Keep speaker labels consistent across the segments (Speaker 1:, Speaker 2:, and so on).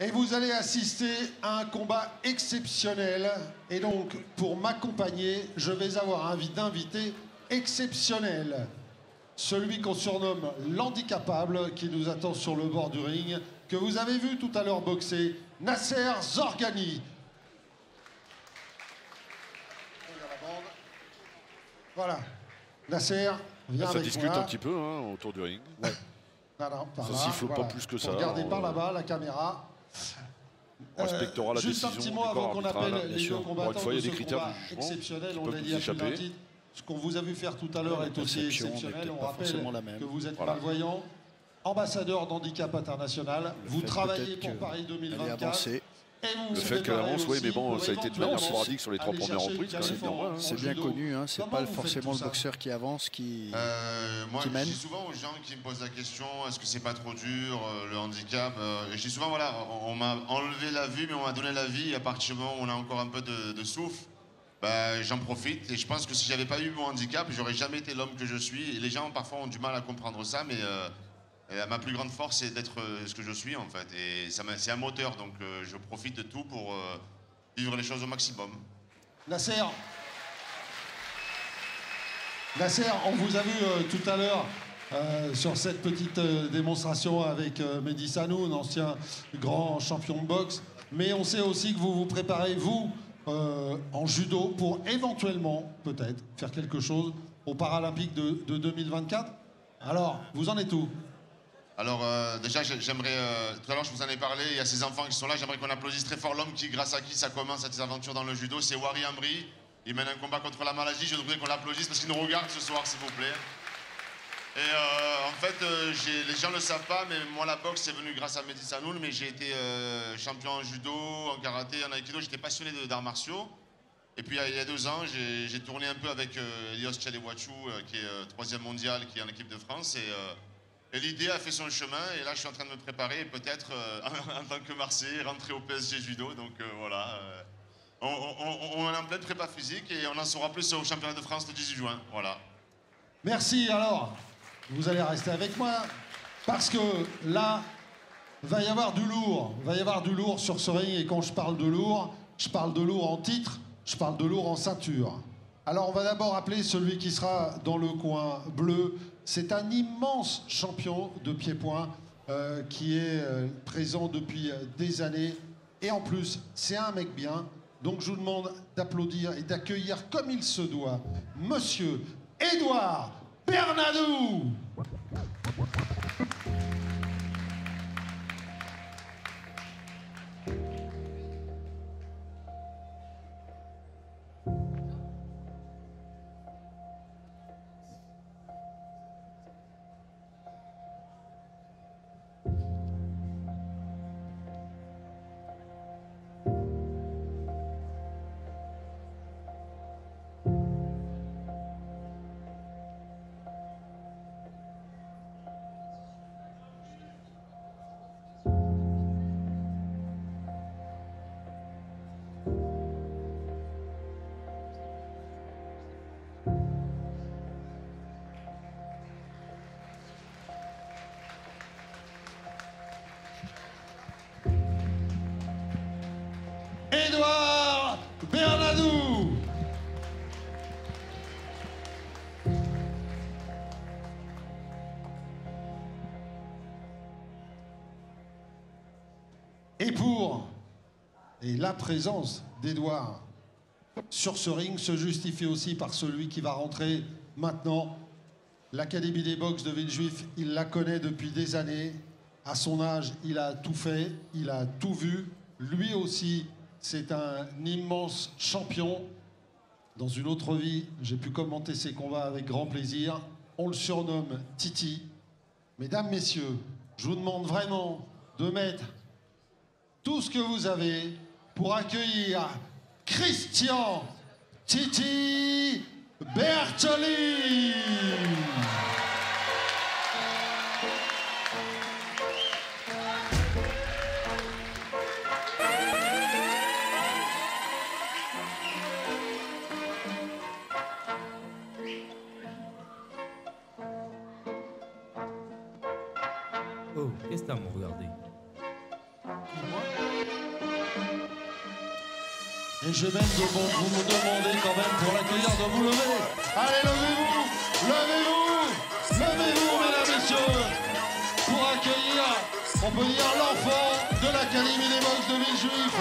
Speaker 1: Et vous allez assister à un combat exceptionnel. Et donc, pour m'accompagner, je vais avoir un invité exceptionnel. Celui qu'on surnomme l'handicapable, qui nous attend sur le bord du ring, que vous avez vu tout à l'heure boxer, Nasser Zorgani. Voilà. Nasser, viens
Speaker 2: ça
Speaker 1: avec
Speaker 2: discute
Speaker 1: moi.
Speaker 2: un petit peu hein, autour du ring.
Speaker 1: Ouais. Non, par là,
Speaker 2: Ça siffle pas plus que ça.
Speaker 1: Regardez par là-bas, la caméra.
Speaker 2: On respectera la
Speaker 1: juste
Speaker 2: décision
Speaker 1: un petit
Speaker 2: du
Speaker 1: mot avant
Speaker 2: corps
Speaker 1: qu'on
Speaker 2: arbitral,
Speaker 1: appelle les deux combattants
Speaker 2: une fois, il y a
Speaker 1: de
Speaker 2: des
Speaker 1: ce
Speaker 2: critères
Speaker 1: combat
Speaker 2: de jugement
Speaker 1: exceptionnel.
Speaker 2: qui
Speaker 1: On
Speaker 2: peuvent
Speaker 1: l'a
Speaker 2: nous
Speaker 1: dit à plus d'un
Speaker 2: échapper.
Speaker 1: titre. Ce qu'on vous a vu faire tout à l'heure est aussi exceptionnel. On rappelle que vous êtes malvoyant, ambassadeur d'handicap international. Vous travaillez pour Paris 2024.
Speaker 2: Le fait qu'elle avance, oui, mais bon, ça a été de manière sporadique sur les 3 premières reprises.
Speaker 3: C'est bien connu, hein, c'est pas forcément le boxeur qui avance qui mène.
Speaker 4: Je dis souvent aux gens qui me posent la question, est-ce que c'est pas trop dur, le handicap je dis souvent, voilà, on m'a enlevé la vue, mais on m'a donné la vie. Et à partir du moment où on a encore un peu de souffle, j'en profite. Et je pense que si j'avais pas eu mon handicap, j'aurais jamais été l'homme que je suis. Et les gens, parfois, ont du mal à comprendre ça, mais... ma plus grande force, c'est d'être ce que je suis, en fait. Et c'est un moteur, donc je profite de tout pour vivre les choses au maximum.
Speaker 1: Nasser, on vous a vu tout à l'heure sur cette petite démonstration avec Mehdi Sanoun, ancien grand champion de boxe. Mais on sait aussi que vous vous préparez, vous, en judo, pour éventuellement, peut-être, faire quelque chose aux Paralympiques de 2024. Alors, vous en êtes où ?
Speaker 4: Alors déjà, j'aimerais, tout à l'heure je vous en ai parlé, il y a ces enfants qui sont là, j'aimerais qu'on applaudisse très fort l'homme qui, grâce à qui ça commence cette aventure dans le judo, c'est Wari Ambri. Il mène un combat contre la maladie, je voudrais qu'on l'applaudisse parce qu'il nous regarde ce soir, s'il vous plaît. Et en fait, les gens ne le savent pas, mais moi la boxe c'est venu grâce à Mehdi Sanoun, mais j'ai été champion en judo, en karaté, en aikido, j'étais passionné d'arts martiaux. Et puis il y a 2 ans, j'ai tourné un peu avec Elios Tchadewachou, qui est 3e mondial, qui est en équipe de France. Et l'idée a fait son chemin, et là je suis en train de me préparer, et peut-être en tant que Marseillais, rentrer au PSG Judo. Donc voilà, on est en pleine prépa physique, et on en saura plus au championnat de France le 18 juin. Voilà.
Speaker 1: Merci, alors, vous allez rester avec moi, parce que là, va y avoir du lourd sur ce ring, et quand je parle de lourd en titre, je parle de lourd en ceinture. Alors on va d'abord appeler celui qui sera dans le coin bleu. C'est un immense champion de pied-point qui est présent depuis des années. Et en plus, c'est un mec bien. Donc je vous demande d'applaudir et d'accueillir comme il se doit Monsieur Édouard Bernadou. Édouard Bernadou. Et la présence d'Édouard sur ce ring se justifie aussi par celui qui va rentrer maintenant. L'Académie des box de Villejuif, il la connaît depuis des années. À son âge, il a tout fait, il a tout vu. Lui aussi, c'est un immense champion. Dans une autre vie, j'ai pu commenter ses combats avec grand plaisir. On le surnomme Titi. Mesdames, messieurs, je vous demande vraiment de mettre tout ce que vous avez pour accueillir Christian Titi Bertoli.
Speaker 5: Oh, qu'est-ce que t'as à me regarder?
Speaker 1: Et je vais même vous me demander quand même pour l'accueillir de vous lever. Allez, levez-vous, levez-vous, levez-vous, mesdames, messieurs, pour accueillir, on peut dire, l'enfant de l'Académie des box de Villejuif.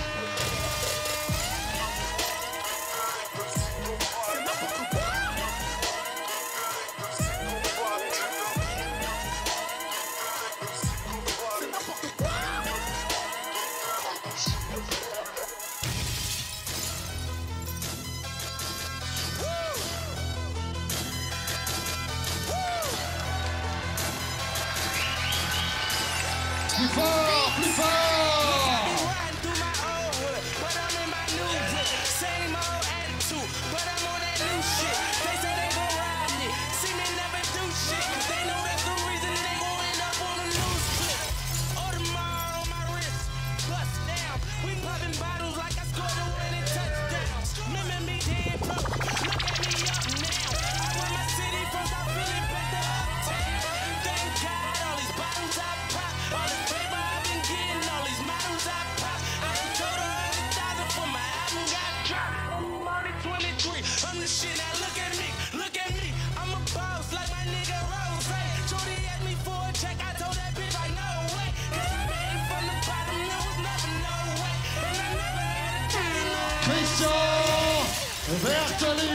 Speaker 1: Plus fort, plus fort! Christian Bertoli.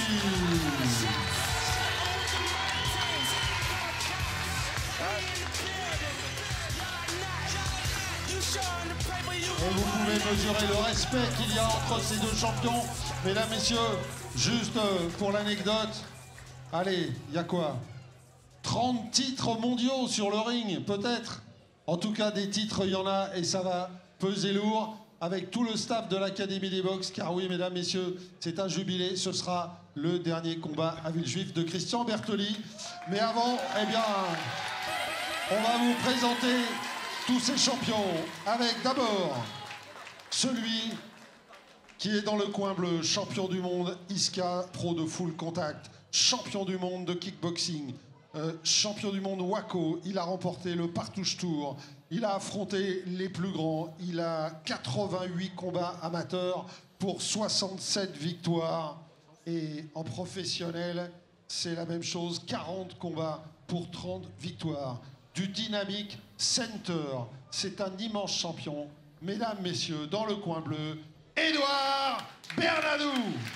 Speaker 1: Et vous pouvez mesurer le respect qu'il y a entre ces deux champions. Mesdames, messieurs, juste pour l'anecdote, allez, il y a quoi? 30 titres mondiaux sur le ring, peut-être. En tout cas, des titres, il y en a et ça va peser lourd avec tout le staff de l'Académie des box. Car oui, mesdames, messieurs, c'est un jubilé. Ce sera le dernier combat à Villejuif de Christian Bertoli. Mais avant, eh bien, on va vous présenter tous ces champions avec d'abord celui qui est dans le coin bleu, champion du monde ISCA Pro de Full Contact, champion du monde de kickboxing, champion du monde WACO. Il a remporté le Partouche Tour, il a affronté les plus grands, il a 88 combats amateurs pour 67 victoires. Et en professionnel, c'est la même chose, 40 combats pour 30 victoires. Du Dynamic Center, c'est un immense champion. Mesdames, messieurs, dans le coin bleu, Édouard Bernadou.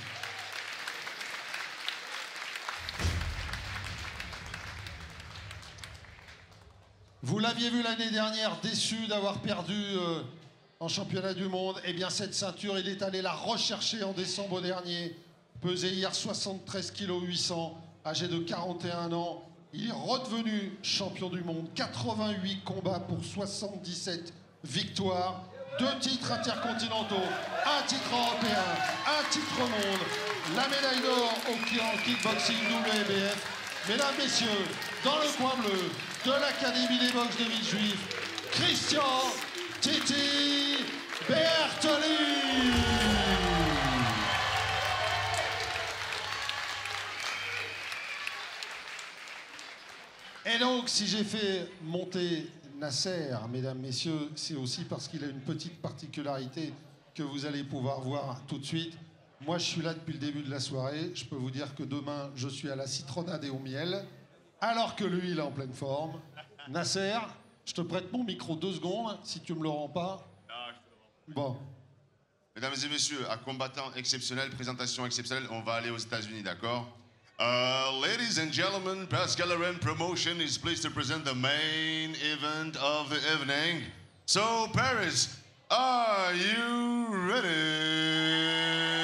Speaker 1: Vous l'aviez vu l'année dernière, déçu d'avoir perdu en championnat du monde. Eh bien, cette ceinture, il est allé la rechercher en décembre dernier. Pesé hier 73 kg 800, âgé de 41 ans. Il est redevenu champion du monde. 88 combats pour 77 victoires. 2 titres intercontinentaux, 1 titre européen, 1 titre monde, la médaille d'or en kickboxing WBF. Mesdames, messieurs, dans le coin bleu de l'Académie des box de Villejuif, Christian Titi Bertoli. Et donc, si j'ai fait monter Nasser, mesdames, messieurs, c'est aussi parce qu'il a une petite particularité que vous allez pouvoir voir tout de suite. Moi, je suis là depuis le début de la soirée. Je peux vous dire que demain, je suis à la citronnade et au miel, alors que lui, il est en pleine forme. Nasser, je te prête mon micro 2 secondes, si tu me le rends pas. Bon.
Speaker 4: Mesdames et messieurs, à combattant exceptionnel, présentation exceptionnelle, on va aller aux États-Unis, d'accord? Ladies and gentlemen, Pascal Arène Promotion is pleased to present the main event of the evening. So, Paris, are you ready?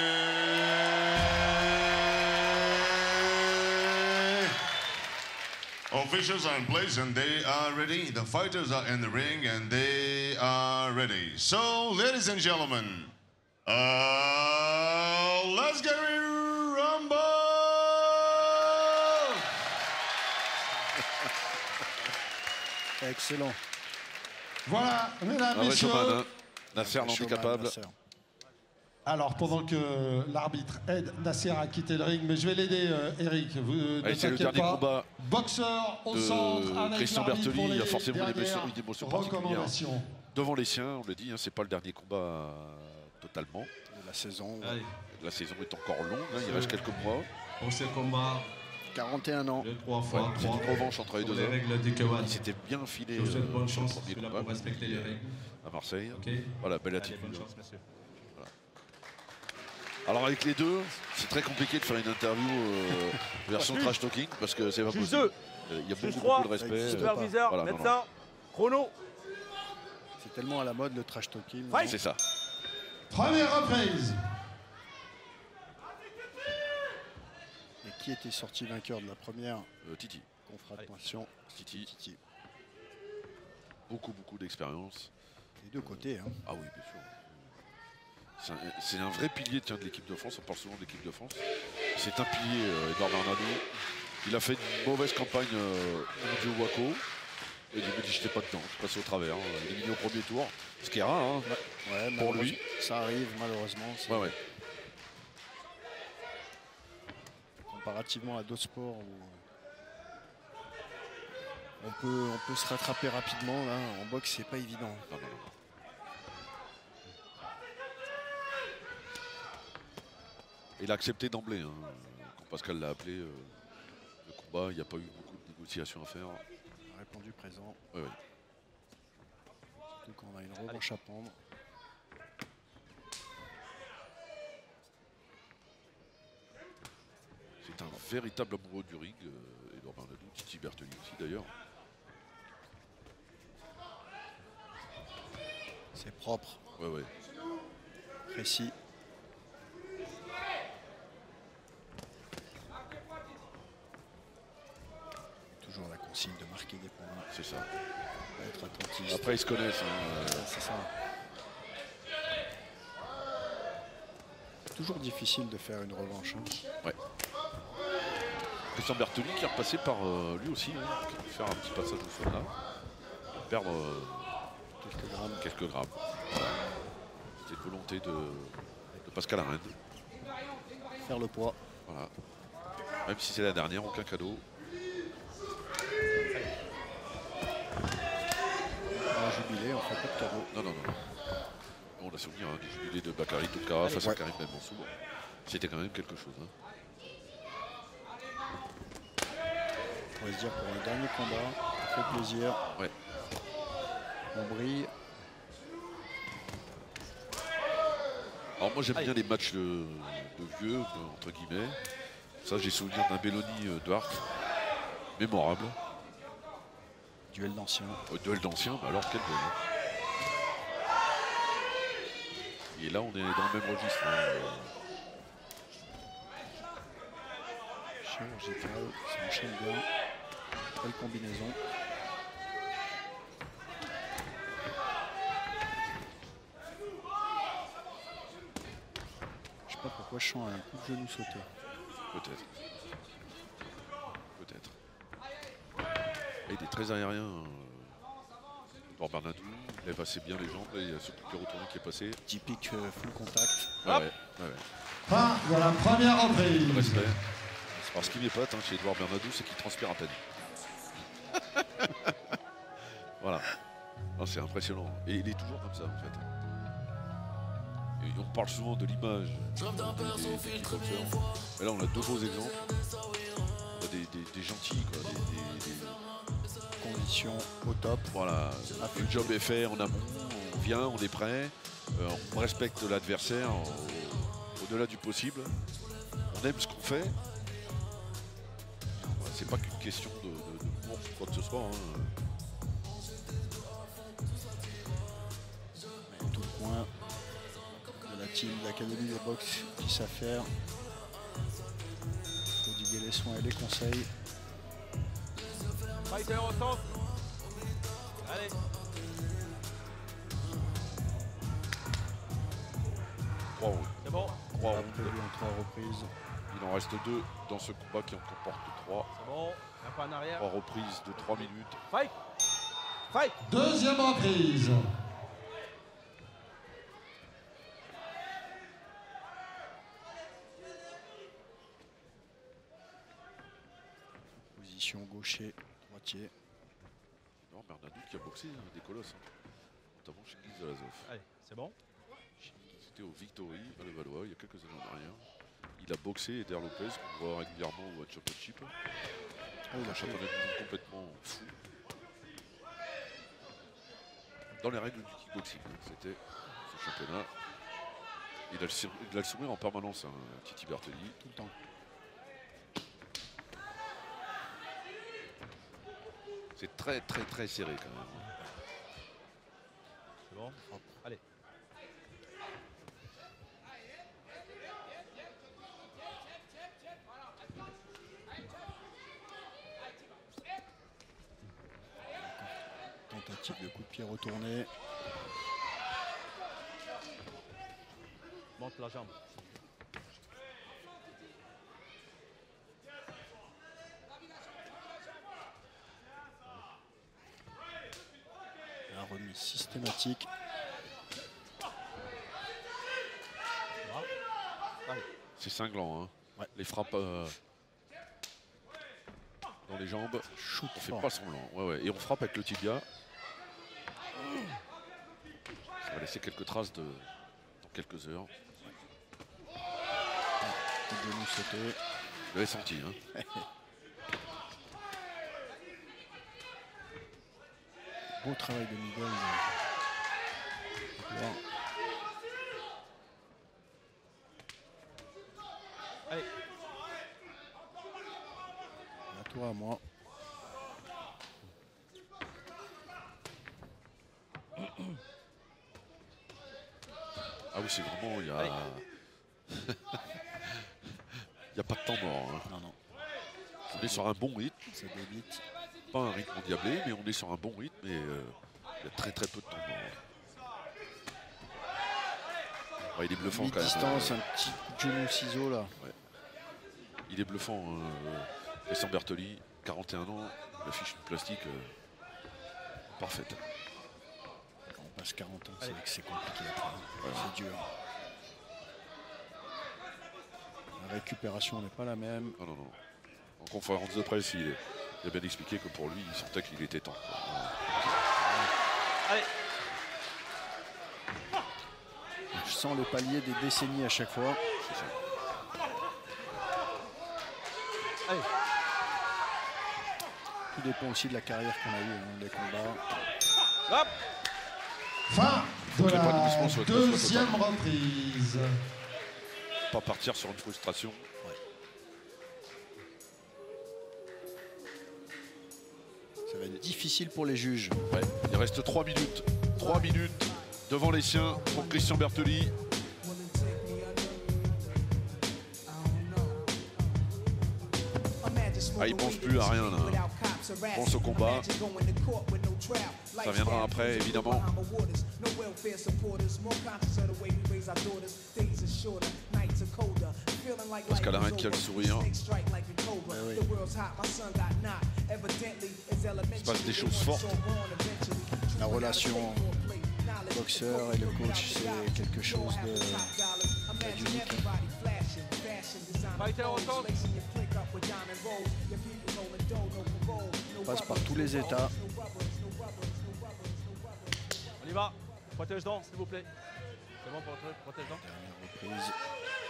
Speaker 4: Officials are in place and they are ready. The fighters are in the ring and they are ready. So, ladies and gentlemen, let's get ready to rumble!
Speaker 3: Excellent.
Speaker 1: Voilà, mesdames, messieurs.
Speaker 2: Nasser l'handicapable.
Speaker 1: Alors, pendant que l'arbitre aide Nasser à quitter le ring, mais je vais l'aider, Eric. Vous ne t'inquiétez pas. Combat boxeur au centre avec
Speaker 2: Christian Bertoli. Il y a forcément
Speaker 1: des recommandations.
Speaker 2: devant les siens, on le dit, hein, c'est pas le dernier combat totalement.
Speaker 3: De la saison.
Speaker 5: Allez,
Speaker 2: La saison est encore longue, hein, il reste quelques mois.
Speaker 5: pour ce combat,
Speaker 3: 41 ans.
Speaker 5: le 3
Speaker 2: Ouais,
Speaker 5: x
Speaker 2: c'est
Speaker 5: 3.
Speaker 2: une revanche entre les
Speaker 5: Pour
Speaker 2: deux
Speaker 5: les
Speaker 2: hommes.
Speaker 5: règles du Kewan.
Speaker 2: Il s'était bien filé
Speaker 5: Je vous souhaite bonne
Speaker 2: sur le
Speaker 5: chance,
Speaker 2: premier
Speaker 5: là
Speaker 2: combat
Speaker 5: pour respecter les règles.
Speaker 2: à Marseille.
Speaker 5: Ok.
Speaker 2: Voilà, belle
Speaker 5: Allez,
Speaker 2: attitude.
Speaker 5: bonne chance, monsieur.
Speaker 2: Alors avec les deux, c'est très compliqué de faire une interview version trash talking parce que c'est pas
Speaker 6: Juge
Speaker 2: possible.
Speaker 6: 2,
Speaker 2: Il y a
Speaker 6: Juge
Speaker 2: beaucoup,
Speaker 6: 3,
Speaker 2: beaucoup de respect.
Speaker 6: superviseur,
Speaker 2: Voilà, non,
Speaker 6: médecin, chrono.
Speaker 3: C'est tellement à la mode le trash talking.
Speaker 6: Fight.
Speaker 2: C'est ça.
Speaker 1: Première reprise.
Speaker 3: Et qui était sorti vainqueur de la première
Speaker 2: Titi.
Speaker 3: confrontation?
Speaker 2: Titi.
Speaker 3: Titi.
Speaker 2: Beaucoup d'expérience.
Speaker 3: Les deux côtés. Hein.
Speaker 2: Ah oui, bien sûr. C'est un vrai pilier de l'équipe de France. On parle souvent de l'équipe de France. C'est un pilier, Edouard Bernardo. Il a fait une mauvaise campagne au Waco. Et il m'a dit j'étais pas dedans, je suis passé au travers. Il est mis au premier tour, ce qui est rare hein,
Speaker 3: Ouais,
Speaker 2: pour lui.
Speaker 3: Ça arrive malheureusement.
Speaker 2: Ouais, ouais.
Speaker 3: Comparativement à d'autres sports où on peut se rattraper rapidement. Là, en boxe, c'est pas évident.
Speaker 2: Non, non, non. Il a accepté d'emblée. Hein. Quand Pascal l'a appelé, le combat, il n'y a pas eu beaucoup de négociations à faire.
Speaker 3: Il a répondu présent.
Speaker 2: Ouais, ouais.
Speaker 3: Surtout quand on a une revanche à prendre.
Speaker 2: C'est un véritable amoureux du ring, Edouard Bernardo, Titi Bertoli aussi d'ailleurs.
Speaker 3: C'est propre,
Speaker 2: Ouais, ouais.
Speaker 3: précis. Toujours la consigne de marquer des points,
Speaker 2: C'est ça.
Speaker 3: être attentif.
Speaker 2: Après, ils se connaissent. Hein.
Speaker 3: C'est ça. Toujours difficile de faire une revanche. Hein.
Speaker 2: Ouais. Christian Bertoli qui est repassé par lui aussi, hein, qui a pu faire un petit passage au sol là. Perdre quelques grammes. Voilà. C'était une volonté de Pascal Arène.
Speaker 3: Faire le poids.
Speaker 2: Voilà. Même si c'est la dernière, aucun cadeau.
Speaker 3: Un jubilé, on fait pas de cadeau.
Speaker 2: Non, non, non. On a souvenir hein, du jubilé de Bakary Toukara face à Karim Ben Mansour. C'était quand même quelque chose. Hein.
Speaker 3: On va se dire pour un dernier combat, ça fait plaisir.
Speaker 2: Ouais.
Speaker 3: On brille.
Speaker 2: Alors moi j'aime bien les matchs de vieux, entre guillemets. Ça j'ai souvenir d'un Belloni de Hart. Mémorable.
Speaker 3: Duel d'anciens.
Speaker 2: Duel d'anciens, bah alors quel duel. Hein. Et là on est dans le même registre. Hein.
Speaker 3: Chirurgical, ça enchaîne bien. Belle combinaison. Je sais pas pourquoi je sens un coup de genou sauter.
Speaker 2: Peut-être. Peut-être. Et il est très aérien. Edouard Bernardo, il lève assez bien les jambes. Là, il y a ce coup de retourné qui est passé.
Speaker 3: Typique full contact.
Speaker 2: Ouais, ouais, ouais.
Speaker 1: Fin de la première reprise.
Speaker 2: Respect. Alors ce qui m'épate hein, chez Edouard Bernardo, c'est qu'il transpire à peine. Voilà. C'est impressionnant. Et il est toujours comme ça en fait. Et on parle souvent de l'image des boxeurs. Mais là on a deux beaux exemples. On a des gentils quoi.
Speaker 3: Conditions au top.
Speaker 2: Voilà. Le job est fait en amont. On vient, on est prêt. On respecte l'adversaire au-delà du possible. On aime ce qu'on fait. C'est pas qu'une question de course ou quoi que ce soit. Hein.
Speaker 3: Tout le coin de la team d'Académie des box qui savent faire. Prodiguer les soins et les conseils.
Speaker 6: Fighter au centre. Allez.
Speaker 2: 3 rounds.
Speaker 6: C'est bon.
Speaker 2: 3
Speaker 3: On a
Speaker 2: rounds.
Speaker 3: prévu en 3 reprises.
Speaker 2: Il en reste 2 dans ce combat qui en comporte 3.
Speaker 6: C'est bon. Un pas en arrière.
Speaker 2: 3 reprises de 3 minutes.
Speaker 6: Fight. Fight.
Speaker 1: Deuxième reprise.
Speaker 3: Position gaucher, droitier.
Speaker 2: Non, Bernardo qui a boxé, hein, des colosses. Hein. notamment chez Guy Zalazov.
Speaker 6: Allez, c'est bon.
Speaker 2: C'était au Victory à Levallois il y a quelques années en arrière. Il a boxé Eder Lopez qu'on voit régulièrement au World Championship. Il a un championnat du monde complètement fou. Dans les règles du kickboxing, c'était ce championnat. Il a le sourire en permanence, hein, Titi Bertelli.
Speaker 3: Tout le temps.
Speaker 2: C'est très très très serré quand même.
Speaker 6: C'est bon. Allez.
Speaker 3: Tentative de coup de pied retourné.
Speaker 6: Monte la jambe.
Speaker 3: La remise systématique.
Speaker 2: C'est cinglant, hein.
Speaker 3: Ouais.
Speaker 2: Les frappes dans les jambes,
Speaker 3: Shoot
Speaker 2: on fait
Speaker 3: fort.
Speaker 2: pas semblant. Ouais, ouais. Et on frappe avec le tibia. Ça va laisser quelques traces dans quelques heures.
Speaker 3: Le genou sauté.
Speaker 2: Vous l'avez senti, hein.
Speaker 3: Beau travail de middle.
Speaker 6: Allez.
Speaker 3: À toi, à moi.
Speaker 2: Ah oui, c'est vraiment, il y a... il n'y a pas de temps mort, hein.
Speaker 3: Non, non.
Speaker 2: On est sur un bon rythme,
Speaker 3: Ça débite.
Speaker 2: pas un rythme endiablé, mais on est sur un bon rythme et il y a très très peu de temps mort. Ouais, il est bluffant quand même.
Speaker 3: Mi-distance, un petit coup de genou ciseau là.
Speaker 2: Il est bluffant, Christian Bertoli, 41 ans, il affiche une plastique parfaite.
Speaker 3: Quand on passe 40 ans, c'est
Speaker 6: Allez.
Speaker 3: vrai que c'est compliqué après. C'est dur. La récupération n'est pas la même.
Speaker 2: Non, non, non. En conférence de presse, il a bien expliqué que pour lui, il sentait qu'il était temps.
Speaker 6: Allez.
Speaker 3: Je sens les paliers des décennies à chaque fois.
Speaker 2: C'est ça.
Speaker 6: Allez.
Speaker 3: Tout dépend aussi de la carrière qu'on a eue, hein, des combats.
Speaker 6: Hop.
Speaker 1: Fin de
Speaker 2: que l'épanouissement
Speaker 1: la
Speaker 2: soit
Speaker 1: deuxième reprise.
Speaker 2: Pas partir sur une frustration.
Speaker 3: Ça va être difficile pour les juges.
Speaker 2: Ouais. Il reste 3 minutes. 3 minutes devant les siens pour Christian Bertoli. Ah, il pense plus à rien là. Il pense au combat. Ça viendra après, évidemment. Pascal Arène qui a le sourire. Il se passe des choses fortes.
Speaker 3: La relation boxeur et le coach, c'est quelque chose d'unique.
Speaker 6: Fighter, on tente.
Speaker 3: On passe par tous les états.
Speaker 6: On y va. Protège-dents, s'il vous plaît. C'est bon pour le truc, protège-dents.
Speaker 3: Dernière reprise.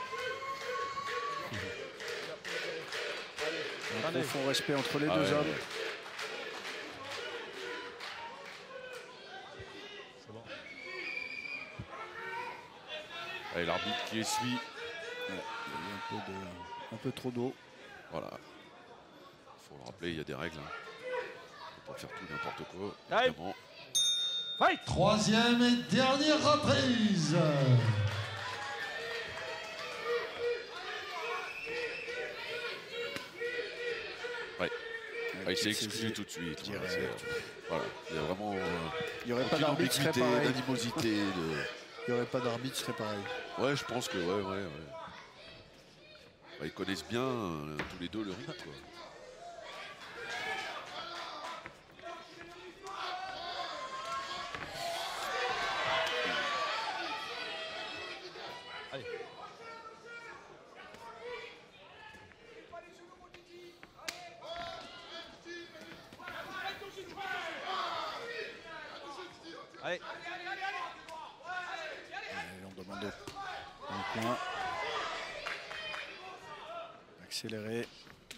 Speaker 3: Un
Speaker 6: Allez.
Speaker 3: profond respect entre les
Speaker 2: Ah
Speaker 3: deux
Speaker 2: ouais,
Speaker 3: hommes.
Speaker 2: ouais.
Speaker 6: C'est bon.
Speaker 2: Allez, l'arbitre qui essuie.
Speaker 3: Ouais, il y a eu un peu trop d'eau.
Speaker 2: Voilà. Il faut le rappeler, il y a des règles. Hein. On peut pas faire tout n'importe quoi.
Speaker 6: Allez.
Speaker 2: Évidemment.
Speaker 6: Fight.
Speaker 1: Troisième et dernière reprise.
Speaker 2: Ouais. Ah, il s'est
Speaker 3: C'est
Speaker 2: excusé tout de suite.
Speaker 3: direct.
Speaker 2: Voilà, voilà. Il y a vraiment
Speaker 3: Il n'y aurait pas
Speaker 2: aucune
Speaker 3: d'arbitre, ce serait
Speaker 2: ambiguïté,
Speaker 3: pareil.
Speaker 2: d'animosité.
Speaker 3: Il n'y aurait pas d'arbitre, ce serait pareil.
Speaker 2: Ouais, je pense que ouais. Bah, ils connaissent bien tous les deux le rythme, quoi.
Speaker 6: Allez. Allez.
Speaker 3: Commando dans le coin. Accéléré.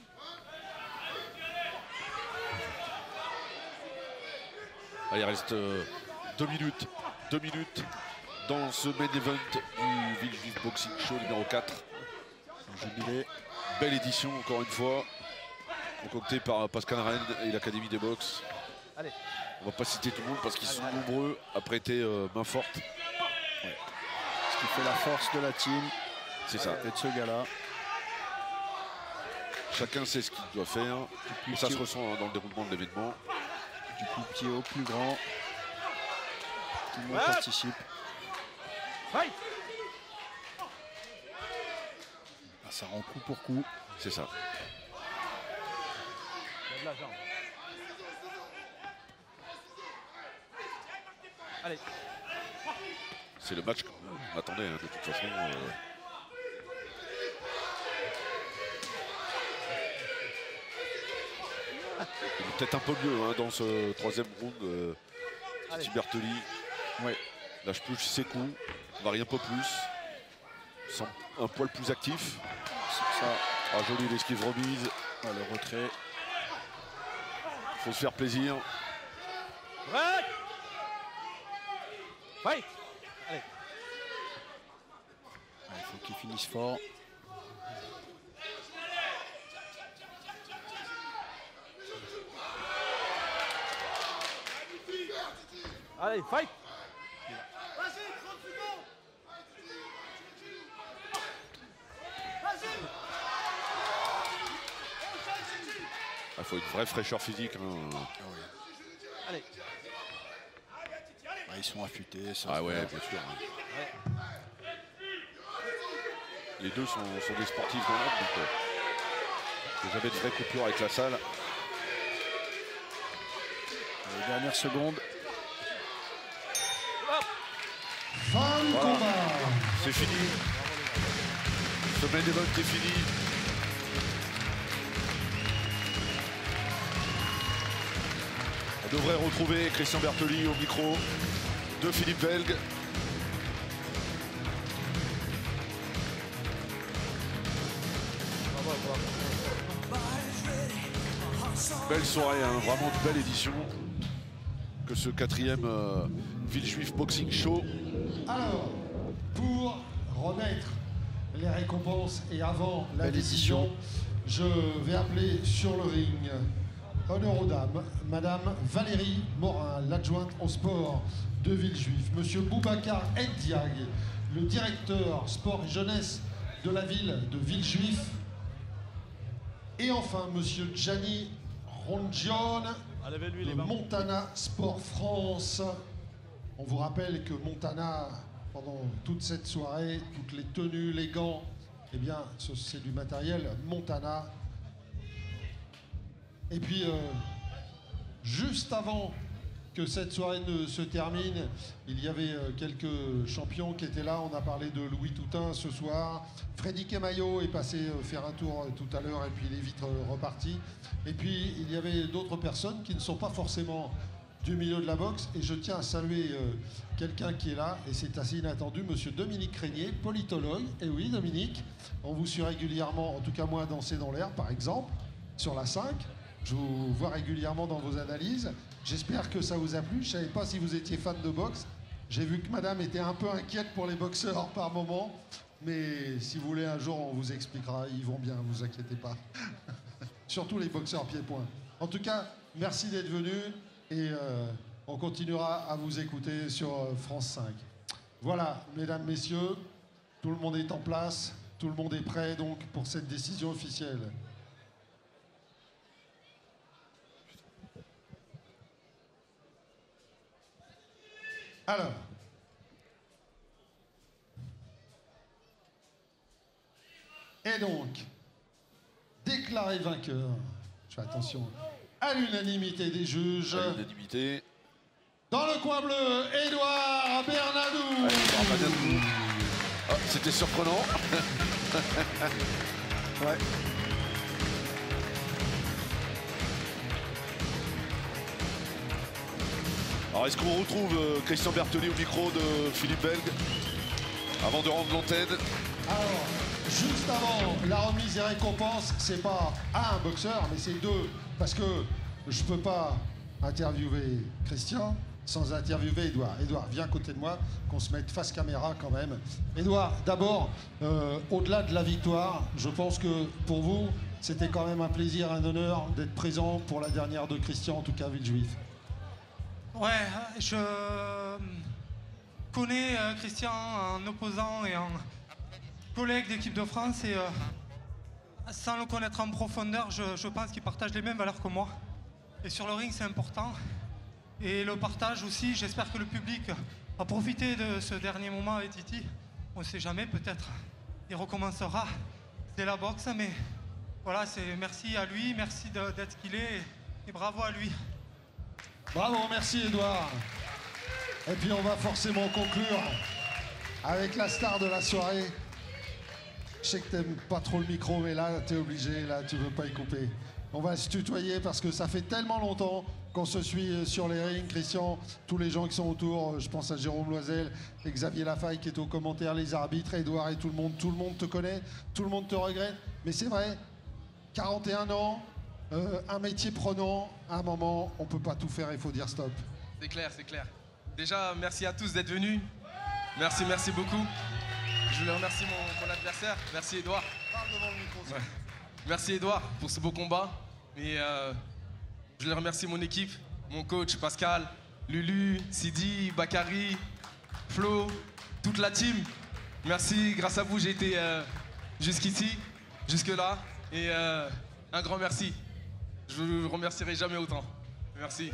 Speaker 2: Ah, il reste 2 minutes. 2 minutes dans ce main event du Villejuif Boxing Show numéro 4.
Speaker 3: Jubilé.
Speaker 2: Belle édition encore une fois, concoctée par Pascal Rennes et l'Académie des Box.
Speaker 6: Allez.
Speaker 2: On va pas citer tout le monde parce qu'ils sont nombreux à prêter main forte.
Speaker 3: Ouais. Ce qui fait la force de la team.
Speaker 2: C'est ça.
Speaker 3: Et de ce gars-là.
Speaker 2: Chacun sait ce qu'il doit faire. Et ça se ressent dans le déroulement de l'événement.
Speaker 3: Du plus petit au plus grand. Tout le monde participe.
Speaker 6: Fight.
Speaker 3: Ah, ça rend coup pour coup.
Speaker 2: C'est ça.
Speaker 6: Lève la jambe. Allez.
Speaker 2: C'est le match qu'on attendait hein, de toute façon. Il est peut-être un peu mieux hein, dans ce troisième round. Titi Bertoli lâche plus ses coups, varie un peu plus, semble un poil plus actif.
Speaker 3: Ça.
Speaker 2: Ah, jolie l'esquive remise.
Speaker 3: Ah, le retrait.
Speaker 2: Faut se faire plaisir.
Speaker 6: Break. Fight. Allez.
Speaker 3: Il faut qu'il finisse fort.
Speaker 6: Allez, fight.
Speaker 2: Il faut une vraie fraîcheur physique. Hein.
Speaker 3: Ah oui.
Speaker 6: Allez.
Speaker 3: Ah, ils sont affûtés. Ça
Speaker 2: Ah ouais, bien sûr. Hein. Les deux sont des sportifs dans l'âme, donc j'avais de vraies coupures avec la salle.
Speaker 3: Les dernières secondes.
Speaker 1: Fin du combat.
Speaker 2: C'est fini. Ce main event est fini. On devrait retrouver Christian Bertoli au micro de Philippe Velg. Belle soirée, hein, vraiment de belle édition que ce quatrième Villejuif Boxing Show.
Speaker 1: Alors, pour remettre les récompenses et avant la décision, je vais appeler sur le ring, honneur aux dames, Madame Valérie Morin, l'adjointe au sport de Villejuif, Monsieur Boubacar Ndiaye, le directeur sport et jeunesse de la ville de Villejuif, et enfin Monsieur Gianni Rongione de Montana Sport France. On vous rappelle que Montana, pendant toute cette soirée, toutes les tenues, les gants, eh bien, c'est du matériel Montana. Et puis, juste avant que cette soirée ne se termine, il y avait quelques champions qui étaient là. On a parlé de Louis Toutain ce soir. Freddy Kemayo est passé faire un tour tout à l'heure et puis il est vite reparti. Et puis, il y avait d'autres personnes qui ne sont pas forcément du milieu de la boxe. Et je tiens à saluer quelqu'un qui est là, et c'est assez inattendu, Monsieur Dominique Régnier, politologue. Et oui, Dominique, on vous suit régulièrement, en tout cas moi, danser dans l'air, par exemple, sur la 5. Je vous vois régulièrement dans vos analyses. J'espère que ça vous a plu. Je ne savais pas si vous étiez fan de boxe. J'ai vu que madame était un peu inquiète pour les boxeurs par moment. Mais si vous voulez, un jour, on vous expliquera. Ils vont bien, ne vous inquiétez pas. Surtout les boxeurs pieds-points. En tout cas, merci d'être venus. Et on continuera à vous écouter sur France 5. Voilà, mesdames, messieurs, tout le monde est en place. Tout le monde est prêt, donc, pour cette décision officielle. Alors, et donc, déclaré vainqueur, je fais attention, à l'unanimité des juges,
Speaker 2: À l'unanimité.
Speaker 1: dans le coin bleu, Édouard Bernadou.
Speaker 2: Ah, c'était surprenant.
Speaker 3: Ouais.
Speaker 2: Alors est-ce qu'on retrouve Christian Bertoli au micro de Philippe Velg? Avant de rendre l'antenne.
Speaker 1: Alors, juste avant la remise des récompenses, c'est pas un boxeur, mais c'est deux. Parce que je peux pas interviewer Christian sans interviewer Edouard. Edouard, viens à côté de moi, qu'on se mette face caméra quand même. Edouard, d'abord, au-delà de la victoire, je pense que pour vous, c'était quand même un plaisir, un honneur d'être présent pour la dernière de Christian, en tout cas Villejuif.
Speaker 7: Ouais, je connais Christian en opposant et en collègue d'équipe de France et sans le connaître en profondeur, je pense qu'il partage les mêmes valeurs que moi. Et sur le ring, c'est important. Et le partage aussi, j'espère que le public a profité de ce dernier moment avec Titi. On ne sait jamais, peut-être il recommencera. C'est la boxe, mais voilà, c'est merci à lui, merci d'être ce qu'il est et bravo à lui.
Speaker 1: Bravo, merci Edouard. Et puis on va forcément conclure avec la star de la soirée. Je sais que t'aimes pas trop le micro, mais là, t'es obligé, là, tu veux pas y couper. On va se tutoyer parce que ça fait tellement longtemps qu'on se suit sur les rings. Christian, tous les gens qui sont autour, je pense à Jérôme Loisel et Xavier Lafaille qui est aux commentaires, les arbitres, Edouard et tout le monde te connaît, tout le monde te regrette. Mais c'est vrai, 41 ans, un métier prenant, à un moment, on peut pas tout faire, il faut dire stop.
Speaker 8: C'est clair, c'est clair. Déjà, merci à tous d'être venus. Merci, merci beaucoup. Je voulais remercier mon adversaire. Merci Edouard.
Speaker 1: Parle devant le micro.
Speaker 8: Ouais. Merci Edouard pour ce beau combat. Et je voulais remercier mon équipe, mon coach Pascal, Lulu, Sidi, Bakary, Flo, toute la team. Merci, grâce à vous j'ai été jusqu'ici, jusque-là. Et un grand merci. Je ne vous remercierai jamais autant. Merci.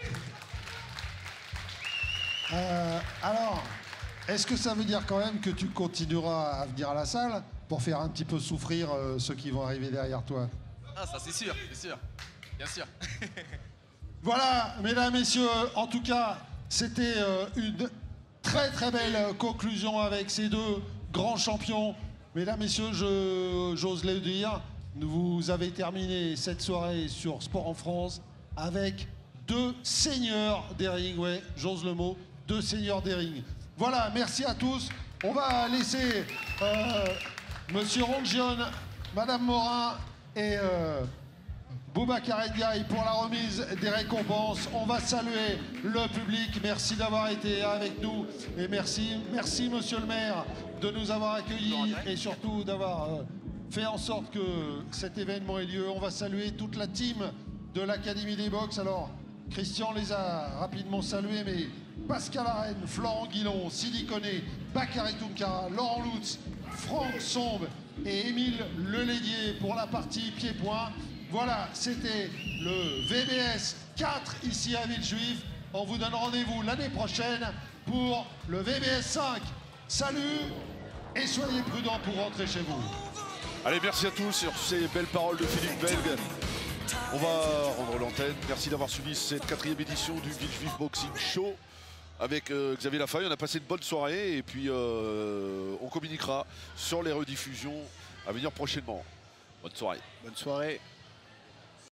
Speaker 1: Alors, est-ce que ça veut dire quand même que tu continueras à venir à la salle pour faire un petit peu souffrir ceux qui vont arriver derrière toi?
Speaker 8: Ah, ça c'est sûr, bien sûr.
Speaker 1: Voilà, mesdames, messieurs, en tout cas, c'était une très très belle conclusion avec ces deux grands champions. Mesdames, messieurs, j'ose le dire, vous avez terminé cette soirée sur Sport en France avec deux seigneurs des rings, ouais, j'ose le mot, deux seigneurs des rings. Voilà, merci à tous. On va laisser Monsieur Rongion, Madame Morin et Boubacar Ndiaye pour la remise des récompenses. On va saluer le public. Merci d'avoir été avec nous et merci Monsieur le maire de nous avoir accueillis et surtout d'avoir fait en sorte que cet événement ait lieu. On va saluer toute la team de l'Académie des Box. Alors, Christian les a rapidement salués, mais Pascal Arène, Florent Guillon, Sidi Koné, Bakary Tounkara, Laurent Lutz, Franck Sombe et Émile Lelédier pour la partie pied-point. Voilà, c'était le VBS 4 ici à Villejuif. On vous donne rendez-vous l'année prochaine pour le VBS 5. Salut et soyez prudents pour rentrer chez vous.
Speaker 2: Allez, merci à tous sur ces belles paroles de Philippe Belgue. On va rendre l'antenne. Merci d'avoir suivi cette 4e édition du Villejuif Boxing Show avec Xavier Lafaille. On a passé une bonne soirée et puis on communiquera sur les rediffusions à venir prochainement. Bonne soirée.
Speaker 3: Bonne soirée.